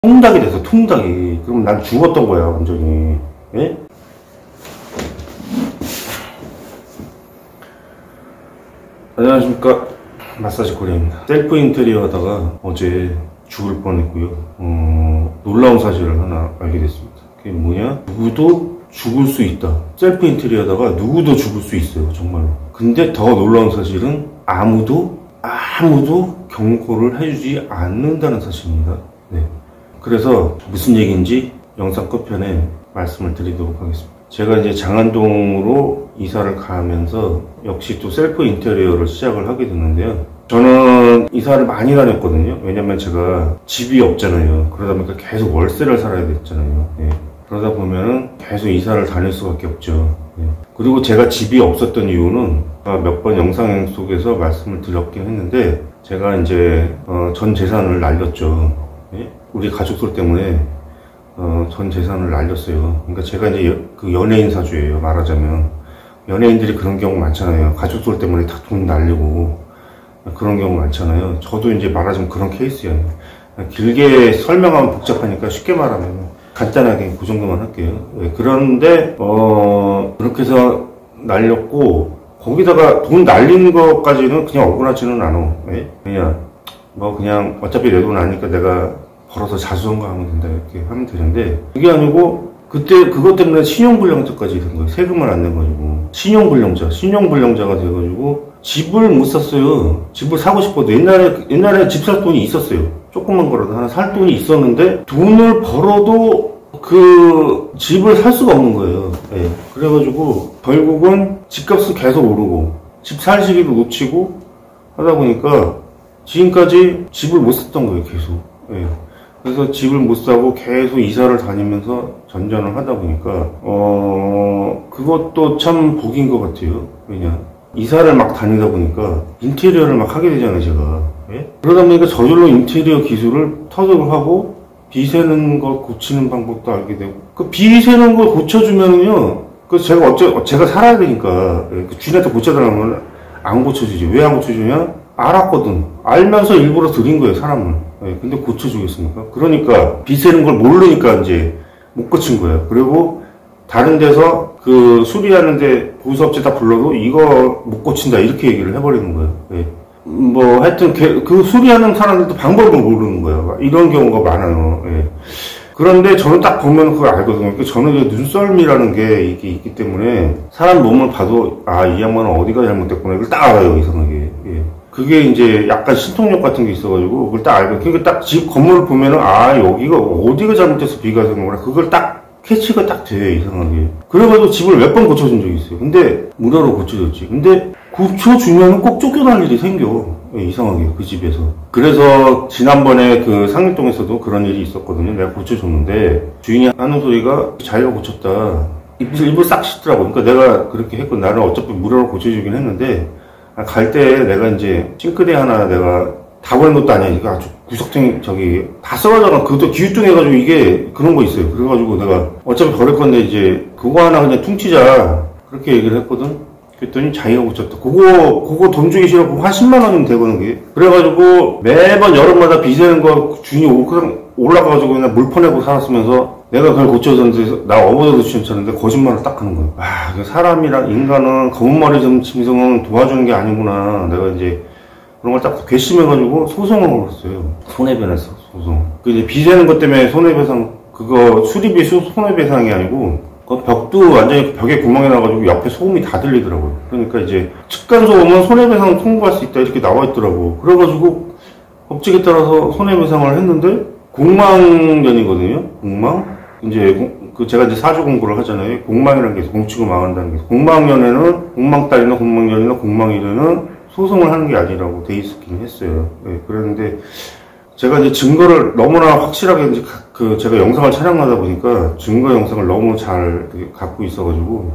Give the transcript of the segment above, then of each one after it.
통닭이 돼서 통닭이. 그럼 난 죽었던 거야 완전히. 예? 안녕하십니까, 마사지 코리아입니다. 셀프 인테리어 하다가 어제 죽을 뻔했고요. 놀라운 사실을 하나 알게 됐습니다. 그게 뭐냐, 누구도 죽을 수 있다. 셀프 인테리어 하다가 누구도 죽을 수 있어요, 정말로. 근데 더 놀라운 사실은 아무도 경고를 해주지 않는다는 사실입니다. 네. 그래서 무슨 얘기인지 영상 끝편에 말씀을 드리도록 하겠습니다. 제가 이제 장안동으로 이사를 가면서 역시 또 셀프 인테리어를 시작을 하게 됐는데요. 저는 이사를 많이 다녔거든요. 왜냐면 제가 집이 없잖아요. 그러다 보니까 계속 월세를 살아야 됐잖아요. 네. 그러다 보면은 계속 이사를 다닐 수밖에 없죠. 네. 그리고 제가 집이 없었던 이유는 몇 번 영상 속에서 말씀을 드렸긴 했는데, 제가 이제 전 재산을 날렸죠. 네? 우리 가족들 때문에 전 재산을 날렸어요. 그러니까 제가 이제 그 연예인 사주예요, 말하자면. 연예인들이 그런 경우 많잖아요. 가족들 때문에 다 돈 날리고 그런 경우 많잖아요. 저도 이제 말하자면 그런 케이스예요. 길게 설명하면 복잡하니까 쉽게 말하면 간단하게 그 정도만 할게요. 네, 그런데 그렇게 해서 날렸고, 거기다가 돈 날리는 것까지는 그냥 억울하지는 않아. 네? 그냥 어차피 내 돈 아니까 내가 벌어서 자수성가하면 된다, 이렇게 하면 되는데, 그게 아니고 그때 그것 때문에 신용불량자까지 된 거예요. 세금을 안 내가지고 신용불량자가 돼가지고 집을 못 샀어요. 집을 사고 싶어도 옛날에 집 살 돈이 있었어요. 조그만 거라도 하나 살 돈이 있었는데 돈을 벌어도 그 집을 살 수가 없는 거예요. 네. 그래가지고 결국은 집값은 계속 오르고 집 살 시기도 놓치고 하다 보니까 지금까지 집을 못 샀던 거예요, 계속. 네. 그래서 집을 못 사고 계속 이사를 다니면서 전전을 하다 보니까 그것도 참 복인 것 같아요. 왜냐, 이사를 막 다니다 보니까 인테리어를 막 하게 되잖아요, 제가. 예? 그러다 보니까 저절로 인테리어 기술을 터득을 하고 비새는 거 고치는 방법도 알게 되고, 그 비새는 거 고쳐주면은요, 그래서 제가 살아야 되니까, 그 주인한테 고쳐달라면 안 고쳐주지. 왜 안 고쳐주냐? 알았거든. 알면서 일부러 드린 거예요, 사람을. 네, 근데 고쳐주겠습니까? 그러니까 비새는 걸 모르니까 이제 못 고친 거예요. 그리고 다른 데서 그 수리하는데 보수업체 다 불러도 이거 못 고친다, 이렇게 얘기를 해버리는 거예요. 네. 하여튼 그 수리하는 사람들도 방법을 모르는 거예요. 이런 경우가 많아요. 네. 그런데 저는 딱 보면 그걸 알거든요. 그러니까 저는 눈썰미라는 게 이게 있기 때문에 사람 몸을 봐도 이 양반은 어디가 잘못됐구나, 이걸 딱 알아요, 이상하게. 예. 그게 이제 약간 신통력 같은 게 있어가지고 그걸 딱 알고, 그러니까 딱 집 건물을 보면은 여기가 어디가 잘못돼서 비가 새는구나, 그걸 딱 캐치가 딱 돼, 이상하게. 그래가지고 집을 몇 번 고쳐준 적이 있어요. 근데 무료로 고쳐줬지. 근데 고쳐주면 꼭 쫓겨날 일이 생겨, 이상하게, 그 집에서. 그래서 지난번에 그 상일동에서도 그런 일이 있었거든요. 내가 고쳐줬는데 주인이 하는 소리가 자기가 고쳤다, 일부러 싹 씻더라고. 그러니까 내가 그렇게 했고, 나는 어차피 무료로 고쳐주긴 했는데, 갈 때 내가 이제 싱크대 하나 내가 다 버린 것도 아니야. 이거 아주 구석탱이 다 써가잖아. 그것도 기우뚱해가지고 이게 그런 거 있어요. 그래가지고 내가 어차피 버릴 건데 이제 그거 하나 그냥 퉁치자, 그렇게 얘기를 했거든. 그랬더니 자기가 고쳤다. 그거 돈 주기 싫어. 그거 한 10만 원이면 되거든, 그게. 그래가지고 매번 여름마다 비새는 거 주인이 그냥 올라가가지고 그냥 물 퍼내고 살았으면서 내가 그걸 고쳐줬는데 나 어머니도 추천했는데 거짓말을 딱 하는 거예요. 사람이랑 인간은 검은 머리 짐승은 도와주는 게 아니구나. 내가 이제 그런 걸 딱 괘씸해가지고 소송을 걸었어요. 손해배상 소송. 그 이제 비새는 것 때문에 손해배상, 그거 수리비 손해배상이 아니고, 그 벽도 완전히 벽에 구멍이 나가지고 옆에 소음이 다 들리더라고요. 그러니까 이제 층간소음은 손해배상 통보할 수 있다, 이렇게 나와 있더라고. 그래가지고 법칙에 따라서 손해배상을 했는데 공망년이거든요. 공망. 이제 제가 이제 사주 공부를 하잖아요. 공망이라는 게 있어요. 공치고 망한다는 게 있어요. 공망년에는 공망달이나 공망년이나 공망일에는 소송을 하는 게 아니라고 돼 있긴 했어요. 네, 그랬는데 제가 이제 증거를 너무나 확실하게 이제 제가 영상을 촬영하다 보니까 증거 영상을 너무 잘 갖고 있어가지고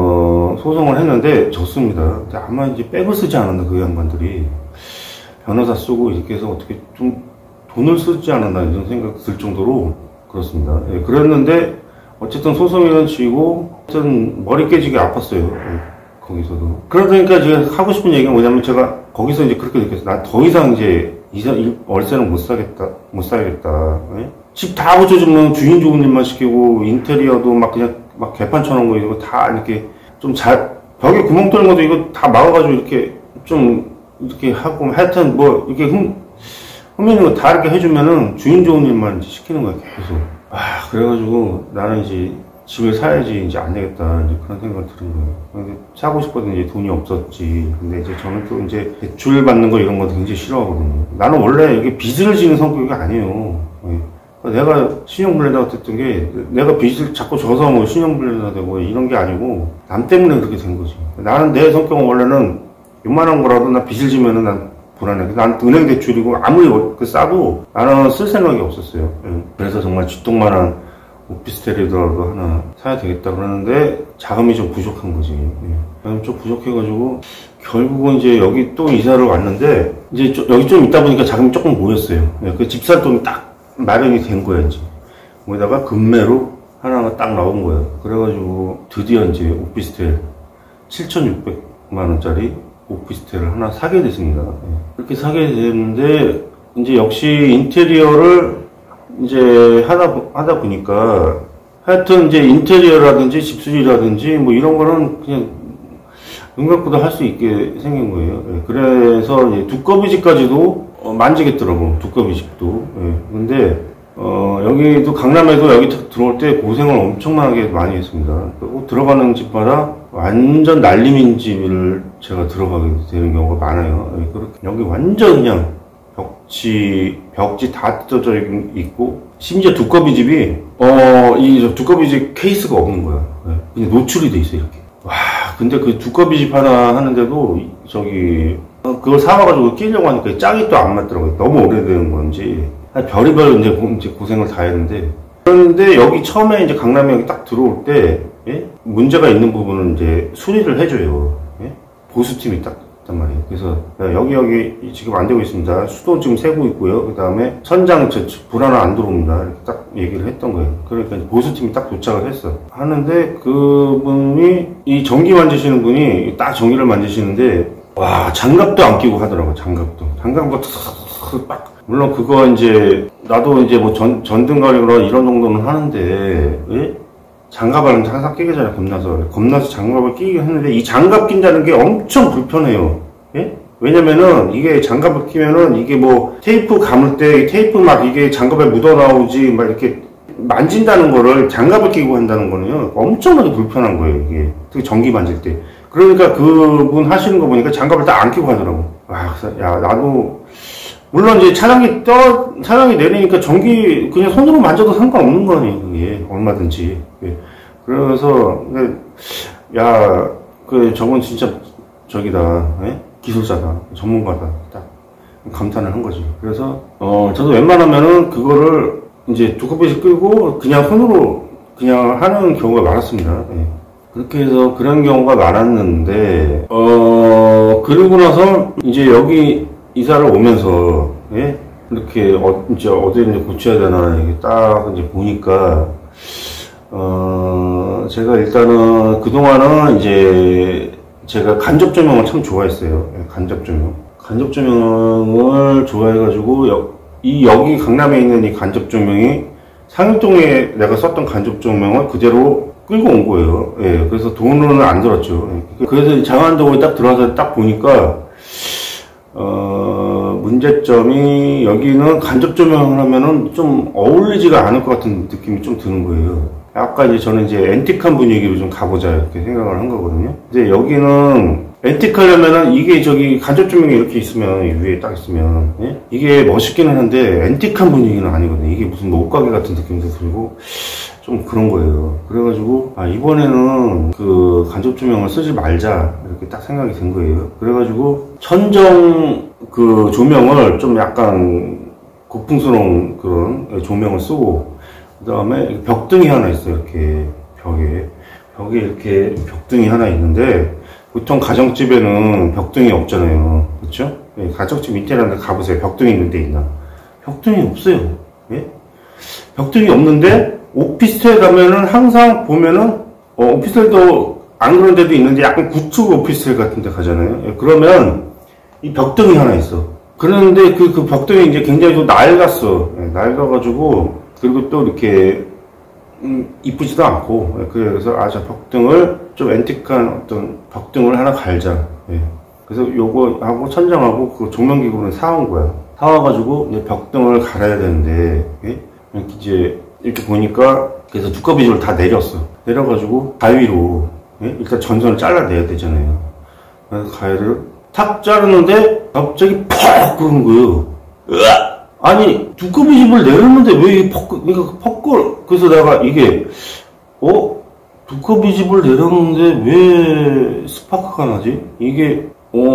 소송을 했는데 졌습니다. 근데 아마 이제 백을 쓰지 않았나, 그 양반들이. 변호사 쓰고 이렇게 해서 어떻게 좀 돈을 쓰지 않았나, 이런 생각 들 정도로 그렇습니다. 예, 그랬는데 어쨌든 소송에는 지고, 하여튼 머리 깨지게 아팠어요. 예, 거기서도. 그러니까 제가 하고 싶은 얘기가 뭐냐면, 제가 거기서 이제 그렇게 느꼈어요. 난 더 이상 이제 월세는 못 살겠다. 예? 집 다 고쳐주면 주인 좋은 일만 시키고, 인테리어도 막 그냥 막 개판 쳐놓은 거 이거 다 이렇게 좀 벽에 구멍 뚫는 것도 이거 다 막아가지고 이렇게 좀 이렇게 하고, 하여튼 뭐 이렇게 흠있는 거 다 이렇게 해주면은 주인 좋은 일만 시키는 거야, 계속. 그래가지고 나는 이제 집을 사야지 이제 안 되겠다, 이제 그런 생각을 들은 거예요. 근데 사고 싶었는데 이제 돈이 없었지. 근데 이제 저는 또 이제 대출 받는 거 이런 거 굉장히 싫어하거든요. 나는 원래 이게 빚을 지는 성격이 아니에요. 내가 신용불량자가 됐던 게, 내가 빚을 자꾸 져서 뭐 신용불량자가 되고 이런 게 아니고, 남 때문에 그렇게 된 거지. 나는 내 성격은 원래는 요만한 거라도 나 빚을 지면은 난 불안해. 난 은행 대출이고 아무리 싸도 나는 쓸 생각이 없었어요. 그래서 정말 쥐똥만한 오피스텔이라도 하나 사야 되겠다 그러는데 자금이 좀 부족한 거지. 자금이 좀 부족해가지고 결국은 이제 여기 또 이사를 왔는데, 이제 여기 좀 있다 보니까 자금이 조금 모였어요. 그 집살 돈이 딱 마련이 된 거야, 이제. 거기다가 금매로 하나가 딱 나온 거예요. 그래가지고 드디어 이제 오피스텔 7,600만 원짜리 오피스텔을 하나 사게 됐습니다. 그렇게 사게 됐는데, 이제 역시 인테리어를 이제 하다 보니까, 하여튼 이제 인테리어라든지 집수리라든지 뭐 이런 거는 그냥 눈 감고도 할 수 있게 생긴 거예요. 그래서 이제 두꺼비 집까지도 만지겠더라고, 두꺼비 집도. 근데 여기도 강남에도 여기 들어올 때 고생을 엄청나게 많이 했습니다. 그리고 들어가는 집마다 완전 날림인 집을 제가 들어가게 되는 경우가 많아요. 그렇게 여기 완전 그냥 벽지 다 뜯어져 있고, 심지어 두꺼비 집이 이 두꺼비 집 케이스가 없는 거야. 그냥 노출이 돼 있어, 이렇게. 와, 근데 그 두꺼비 집 하나 하는데도 그걸 사와가지고 끼려고 하니까 짝이 또 안 맞더라고요. 너무 오래된 건지. 별의별 이제 고생을 다 했는데. 그런데 여기 처음에 이제 강남에 여기 딱 들어올 때, 문제가 있는 부분은 이제 수리를 해줘요. 보수팀이 딱 있단 말이에요. 그래서 여기 지금 안 되고 있습니다. 수도 지금 새고 있고요. 그 다음에 천장 불 하나 안 들어옵니다. 이렇게 딱 얘기를 했던 거예요. 그러니까 보수팀이 딱 도착을 했어. 하는데 그분이, 이 전기 만지시는 분이 딱 전기를 만지시는데, 와, 장갑도 안 끼고 하더라고요. 장갑도 딱. 물론 그거 이제 나도 이제 뭐 전등가리거나 이런 정도는 하는데, 장갑을 항상 끼기 전에 겁나서 장갑을 끼긴 했는데, 이 장갑 낀다는 게 엄청 불편해요. 왜냐면은 이게 장갑을 끼면은 이게 뭐 테이프 감을 때 테이프 막 이게 장갑에 묻어 나오지, 막 이렇게 만진다는 거를 장갑을 끼고 한다는 거는요, 엄청나게 불편한 거예요, 이게. 특히 전기 만질 때. 그러니까 그분 하시는 거 보니까 장갑을 딱 안 끼고 하더라고. 야, 나도, 물론 이제 차량이 내리니까 전기 그냥 손으로 만져도 상관없는 거 아니에요, 그게. 얼마든지. 그래서, 야, 저건 진짜 저기다, 기술자다, 전문가다, 딱 감탄을 한 거지. 그래서, 저도 웬만하면은 그거를 이제 두꺼비를 끌고 그냥 손으로 그냥 하는 경우가 많았습니다. 그렇게 해서 그런 경우가 많았는데, 그러고 나서 이제 여기 이사를 오면서, 이렇게 이제 어디를 고쳐야 되나 이게 딱 이제 보니까, 제가 일단은 그동안은 이제 제가 간접 조명을 참 좋아했어요. 간접 조명을 좋아해가지고 여기 강남에 있는 이 간접 조명이 상일동에 내가 썼던 간접 조명을 그대로 끌고 온 거예요. 그래서 돈은 안 들었죠. 그래서 장안동에 딱 들어와서 딱 보니까, 문제점이, 여기는 간접 조명을 하면은 좀 어울리지가 않을 것 같은 느낌이 좀 드는 거예요. 아까 이제 저는 이제 앤틱한 분위기로 좀 가보자 이렇게 생각을 한 거거든요. 근데 여기는 앤틱하려면은 이게 간접 조명이 이렇게 있으면, 위에 딱 있으면, 이게 멋있기는 한데 앤틱한 분위기는 아니거든요. 이게 무슨 옷가게 같은 느낌도 들고 좀 그런 거예요. 그래가지고 이번에는 그 간접 조명을 쓰지 말자 이렇게 딱 생각이 든 거예요. 그래가지고 천정 그 조명을 좀 약간 고풍스러운 그런 조명을 쓰고, 그 다음에 벽등이 하나 있어요. 이렇게 벽에 이렇게 벽등이 하나 있는데, 보통 가정집에는 벽등이 없잖아요. 그렇죠? 가정집 인테리어인데 가보세요. 벽등이 있는 데 있나? 벽등이 없어요. 벽등이 없는데 오피스텔 가면은 항상 보면은 오피스텔도 안 그런 데도 있는데 약간 구축 오피스텔 같은 데 가잖아요. 그러면 이 벽등이 하나 있어. 그런데 그 벽등이 이제 굉장히 또 낡았어. 낡아가지고 그리고 또 이렇게 이쁘지도 않고, 그래서 저 벽등을 좀 앤틱한 어떤 벽등을 하나 갈자. 예. 그래서 요거 하고 천장하고 그 조명기구는 사온 거야. 사와가지고 이제 벽등을 갈아야 되는데, 예? 이렇게 이제 이렇게 보니까 그래서 두꺼비줄을 다 내렸어. 내려가지고 가위로, 예? 일단 전선을 잘라내야 되잖아요. 그래서 가위를 탁 자르는데 갑자기 퍽 그러는 거예요. 으악! 아니 두꺼비집을 내렸는데 왜 퍽 그래서 내가 이게 두꺼비집을 내렸는데 왜 스파크가 나지? 이게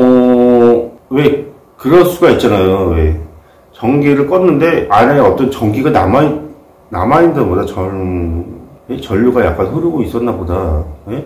왜 그럴 수가 있잖아요. 왜 전기를 껐는데 안에 어떤 전기가 남아있는 보다 전류가 약간 흐르고 있었나 보다. 예?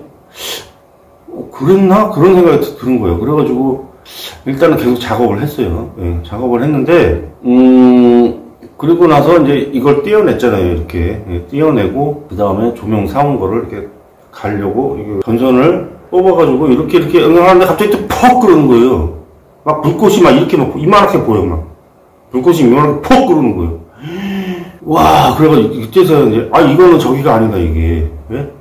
그랬나? 그런 생각이 드는 거예요. 그래가지고 일단은 계속 작업을 했어요. 예, 작업을 했는데 그리고 나서 이제 이걸 떼어냈잖아요. 이렇게 떼어내고 그 다음에 조명 사온 거를 이렇게 가려고 이게 전선을 뽑아가지고 이렇게 하는데 갑자기 또 퍽 그러는 거예요. 막 불꽃이 막 이렇게 막 이만하게 보여. 막 불꽃이 이만하게 퍽 그러는 거예요. 와, 그래가지고 이때서 이제 이거는 저기가 아니다 이게. 예?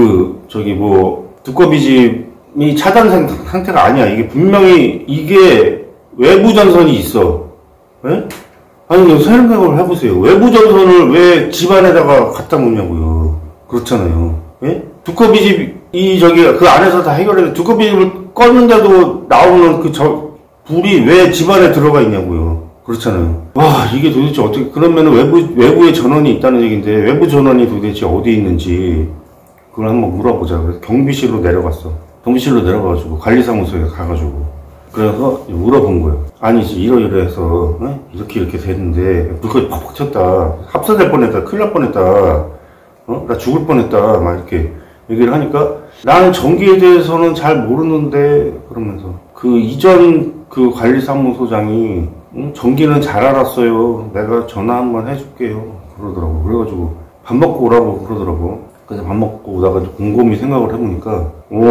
두꺼비집이 차단 상태가 아니야. 이게 분명히 이게 외부 전선이 있어. 예? 아니 생각을 해보세요. 외부 전선을 왜 집안에다가 갖다 놓냐고요. 그렇잖아요. 예? 두꺼비집이 그 안에서 다 해결해. 두꺼비집을 껐는데도 나오는 불이 왜 집안에 들어가 있냐고요. 그렇잖아요. 와, 이게 도대체 어떻게, 그러면 외부에 전원이 있다는 얘기인데, 외부 전원이 도대체 어디 있는지, 그걸 한번 물어보자. 그래서 경비실로 내려갔어. 경비실로 내려가가지고, 관리사무소에 가가지고. 그래서 물어본 거예요. 아니지, 이러이러해서, 이렇게 됐는데, 불꽃이 팍팍 쳤다. 합사될 뻔했다. 큰일 날 뻔했다. 나 죽을 뻔했다. 막 이렇게 얘기를 하니까, 나는 전기에 대해서는 잘 모르는데, 그러면서. 이전 관리사무소장이, 전기는 잘 알았어요. 내가 전화 한번 해줄게요. 그러더라고. 그래가지고 밥 먹고 오라고 그러더라고. 그래서 밥 먹고 오다가 곰곰이 생각을 해보니까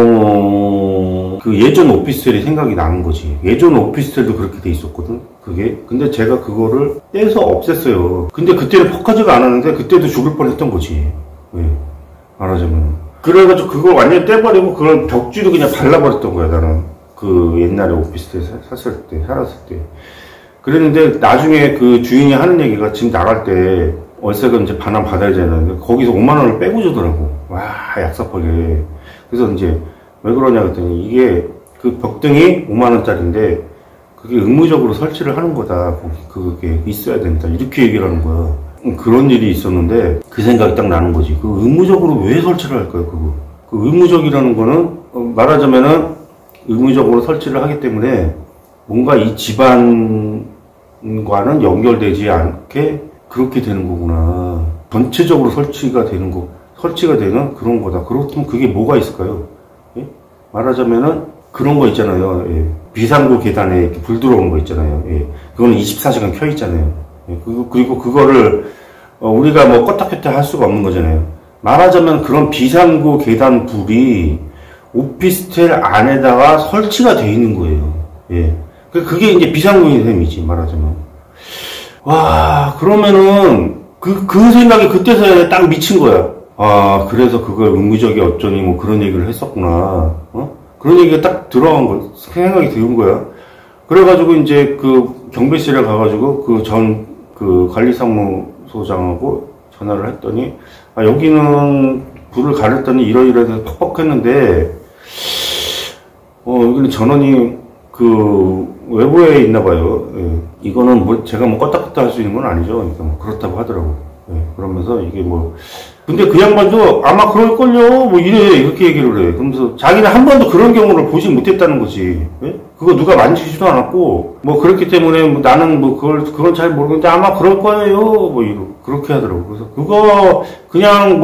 예전 오피스텔이 생각이 나는 거지. 예전 오피스텔도 그렇게 돼 있었거든. 그게. 근데 제가 그거를 떼서 없앴어요. 근데 그때는 퍽하지가 않았는데 그때도 죽을 뻔했던 거지. 왜? 말하자면. 그래가지고 그걸 완전히 떼버리고 그걸 벽지도 그냥 발라버렸던 거야. 나는 옛날에 오피스텔 살았을 때. 그랬는데 나중에 그 주인이 하는 얘기가 집 나갈 때 월세가 이제 반환 받아야 되는데 거기서 5만 원을 빼고 주더라고. 와, 얍삽하게. 그래서 이제 왜 그러냐 그랬더니 이게 그 벽등이 5만 원짜리인데 그게 의무적으로 설치를 하는 거다. 그게 있어야 된다. 이렇게 얘기를 하는 거야. 그런 일이 있었는데 그 생각이 딱 나는 거지. 그 의무적으로 왜 설치를 할까요? 그 의무적이라는 거는 말하자면은 의무적으로 설치를 하기 때문에 뭔가 이 집안과는 연결되지 않게 그렇게 되는 거구나. 전체적으로 설치가 되는 그런 거다. 그렇다면 그게 뭐가 있을까요? 예? 말하자면은 그런 거 있잖아요. 예. 비상구 계단에 이렇게 불 들어오는 거 있잖아요. 예. 그거는 24시간 켜 있잖아요. 예. 그리고 그거를 우리가 뭐 껐다 켰다 할 수가 없는 거잖아요. 말하자면 그런 비상구 계단 불이 오피스텔 안에다가 설치가 돼 있는 거예요. 예. 그게 이제 비상구인 셈이지, 말하자면. 와, 그러면은, 그 생각이 그때서야 딱 미친 거야. 아, 그래서 그걸 의무적이 어쩌니, 뭐 그런 얘기를 했었구나. 그런 얘기가 딱 들어간 거, 생각이 드는 거야. 그래가지고 이제 경비실에 가가지고 관리사무소장하고 전화를 했더니, 여기는 불을 가렸더니 이러이러해서 퍽퍽했는데, 여기는 전원이 외부에 있나 봐요. 예. 이거는 제가 껐다 껐다 할 수 있는 건 아니죠. 그러니까 그렇다고 하더라고. 예. 그러면서 이게 근데 그 양반도 아마 그럴걸요? 이렇게 얘기를 해. 그러면서 자기는 한 번도 그런 경우를 보지 못했다는 거지. 예? 그거 누가 만지지도 않았고, 그렇기 때문에 나는 그건 잘 모르겠는데 아마 그럴 거예요. 그렇게 하더라고. 그래서 그거 그냥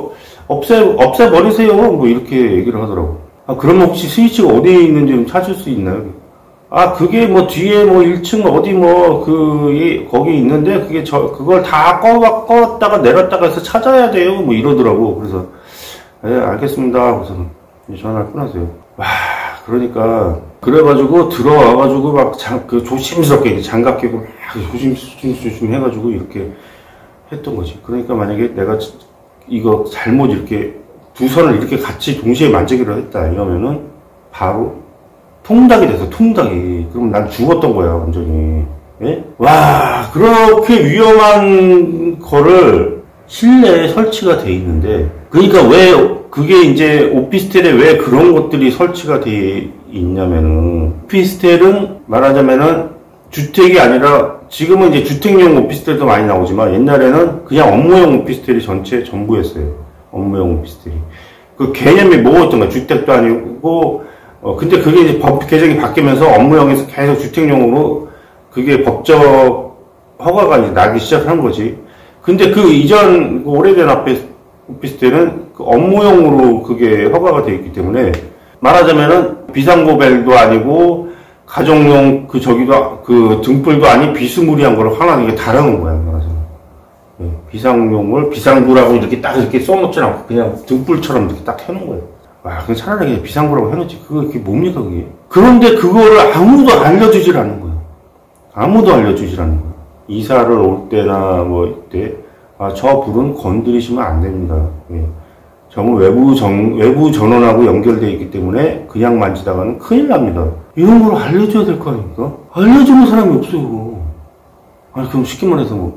없애버리세요. 이렇게 얘기를 하더라고. 그러면 혹시 스위치가 어디에 있는지 좀 찾을 수 있나요? 그게 뒤에 1층 어디 거기 있는데, 그걸 다 껐다가 내렸다가 해서 찾아야 돼요. 이러더라고. 그래서, 예, 알겠습니다. 그래서 전화를 끊었어요. 와, 그러니까, 그래가지고 들어와가지고 조심스럽게 장갑 끼고 조심 해가지고 이렇게 했던 거지. 그러니까 만약에 내가 이거 잘못 이렇게 두 선을 이렇게 같이 동시에 만지기로 했다 이러면은 바로 통닭이 돼서 통닭이. 그럼 난 죽었던 거야 완전히. 예? 와, 그렇게 위험한 거를 실내에 설치가 돼 있는데, 그러니까 왜 그게 이제 오피스텔에 왜 그런 것들이 설치가 돼 있냐면은, 오피스텔은 말하자면은 주택이 아니라, 지금은 이제 주택용 오피스텔도 많이 나오지만 옛날에는 그냥 업무용 오피스텔이 전체 전부였어요. 업무용 오피스텔이. 그 개념이 뭐였던 거야? 주택도 아니고, 근데 그게 이제 법 개정이 바뀌면서 업무용에서 계속 주택용으로 그게 법적 허가가 이제 나기 시작한 거지. 근데 그 이전 오래된 오피스텔은 그 업무용으로 그게 허가가 되어 있기 때문에 말하자면은 비상고벨도 아니고 가정용 그 등불도 아닌 비스무리한 걸 하나 이게 달아놓은 거야. 말하자면. 네, 비상용을 비상구라고 이렇게 써놓지 않고 그냥 등불처럼 이렇게 딱 해놓은 거야. 와, 그럼 차라리 그냥 비상구라고 해놓지. 그게 뭡니까 그게? 그런데 그거를 아무도 알려주질 않는 거야. 아무도 알려주질 않는 거야. 이사를 올 때나 뭐 이때 저 불은 건드리시면 안 됩니다. 예. 저는 외부 전원하고 연결되어 있기 때문에 그냥 만지다가는 큰일 납니다. 이런 걸 알려줘야 될 거 아닙니까? 알려주는 사람이 없어요. 아니, 그럼 쉽게 말해서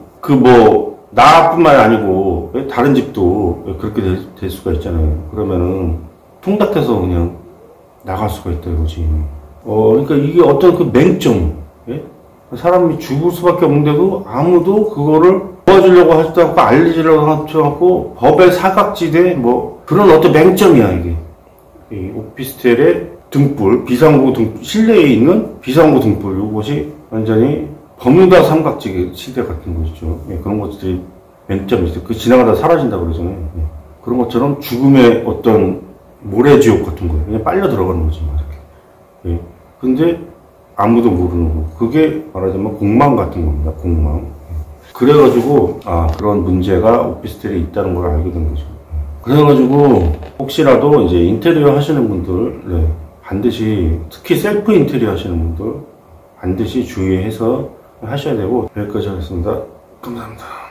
나뿐만 아니고 다른 집도 그렇게 될 수가 있잖아요. 그러면은 통닭해서 그냥 나갈 수가 있다 이거지. 그러니까 이게 어떤 그 맹점, 예? 사람이 죽을 수밖에 없는데도 아무도 그거를 도와주려고 하지도 않고 알리려고 하지도 않고 법의 사각지대 그런 어떤 맹점이야 이게. 이 오피스텔의 등불, 비상구 등불, 실내에 있는 비상구 등불 이것이 완전히 버뮤다 삼각지대 같은 것이죠. 예, 그런 것들이 맹점이 있어요. 그 지나가다 사라진다 그러잖아요. 예. 그런 것처럼 죽음의 어떤 모래지옥 같은 거예요. 그냥 빨려 들어가는 거지 이렇게. 예. 근데 아무도 모르는 거. 그게 말하자면 공망 같은 겁니다. 공망. 그래가지고 그런 문제가 오피스텔에 있다는 걸 알게 된 거죠. 그래가지고 혹시라도 이제 인테리어 하시는 분들 반드시 특히 셀프 인테리어 하시는 분들 반드시 주의해서 하셔야 되고 여기까지 하겠습니다. 감사합니다.